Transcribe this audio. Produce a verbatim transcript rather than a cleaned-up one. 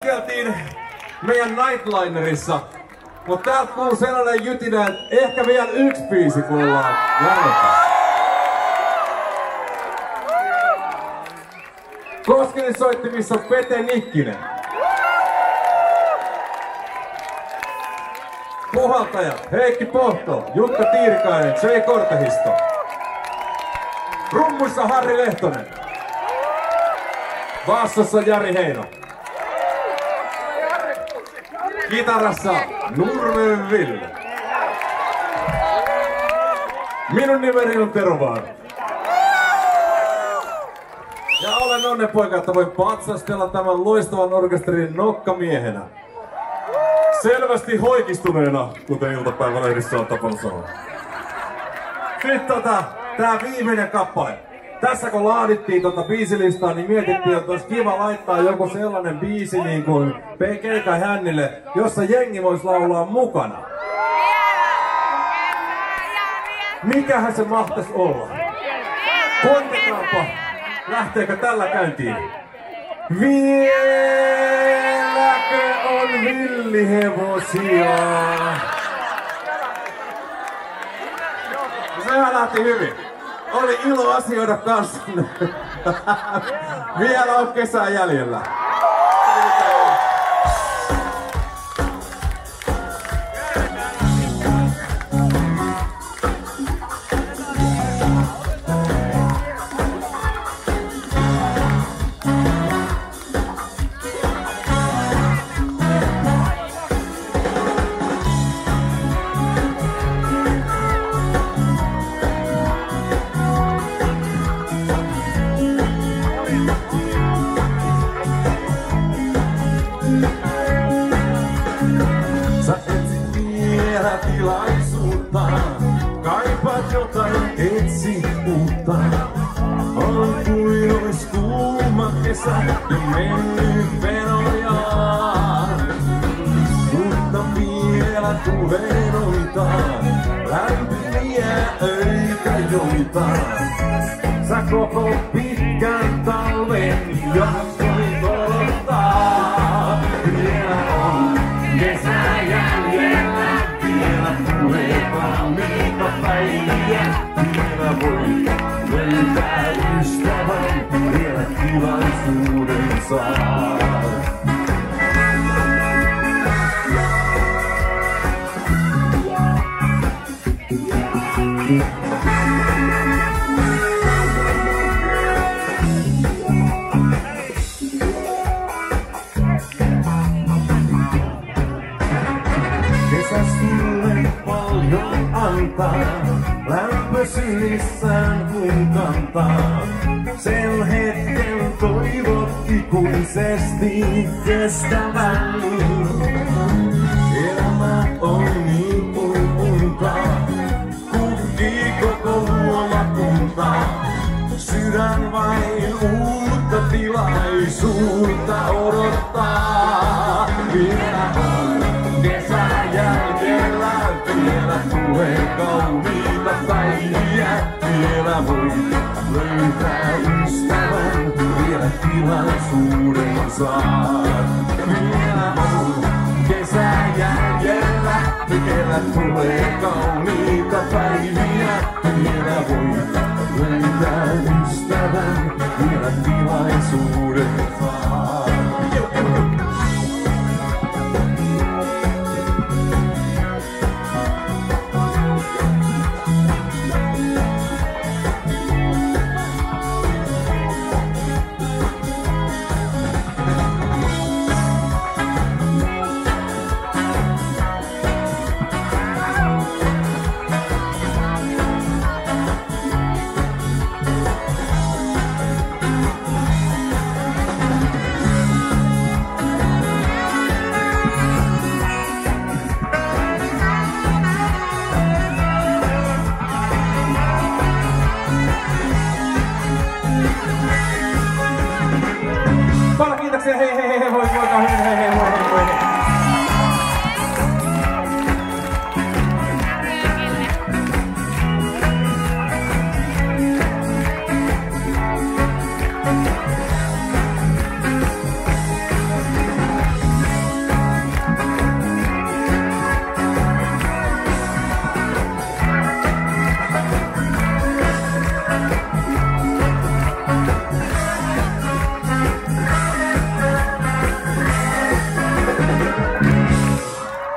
kokeiltiin meidän Nightlinerissa, mutta täältä kuuluu sellainen jytinä, että ehkä vielä yksi biisi kuullaan jäljellä. Koskelin soittimissa on Pete Nikkinen. Puhaltajat Heikki Pohto, Jukka Tiirikainen, J. Kortehisto. Rummuissa Harri Lehtonen. Baassossa Jari Heino. Kitarassa Nurmen Ville. Minun nimeni on Tero Vaara. Ja olen onnenpoika, että voin patsastella tämän loistavan orkesterin nokkamiehenä. Selvästi hoikistuneena, kuten iltapäivälehdissä on tapana sanoa. Nyt tota, tää viimeinen kappale. Tässä kun laadittiin tota biisilistaa, niin mietittiin, että olisi kiva laittaa joku sellainen biisi niin kuin P. Keikai Hännille, jossa jengi voisi laulaa mukana. Mikähän se mahtaisi olla? Koitetaanpa, lähteekö tällä käyntiin? Vieläkö on villihevosia? Sehän lähti hyvin. Oli ilo asioida kanssanne. Vielä on kesää jäljellä. Kaipaat jotain, etsi uutta. On kuin ois kuuma kesä ja mennyt venojaan. Mutta vielä tulee noita lämpimiä öitä, joita sä koko pitkän talven jaksoit odottaa. Vielä on kesä jäljellä, vielä tulee kauniita päiviä. Vielä voi löytää ystävän, vielä tilaisuuden saa. Kesä sulle paljon antaa, lämpö sylissään kun kantaa. Sen hetken toivot ikuisesti kestävän. Elämä on niin kuin unta, kukkii koko luomakunta. Sydän vain uutta tilaisuutta odottaa. Vielä on kesä jäljellä, vielä tulee kauniita päiviä. Vielä voi löytää ystävän, vielä tilaisuuden saa. Vielä on kesä jäljellä, vielä tulee kauniita päiviä. Vielä voi löytää ystävän, vielä tilaisuuden.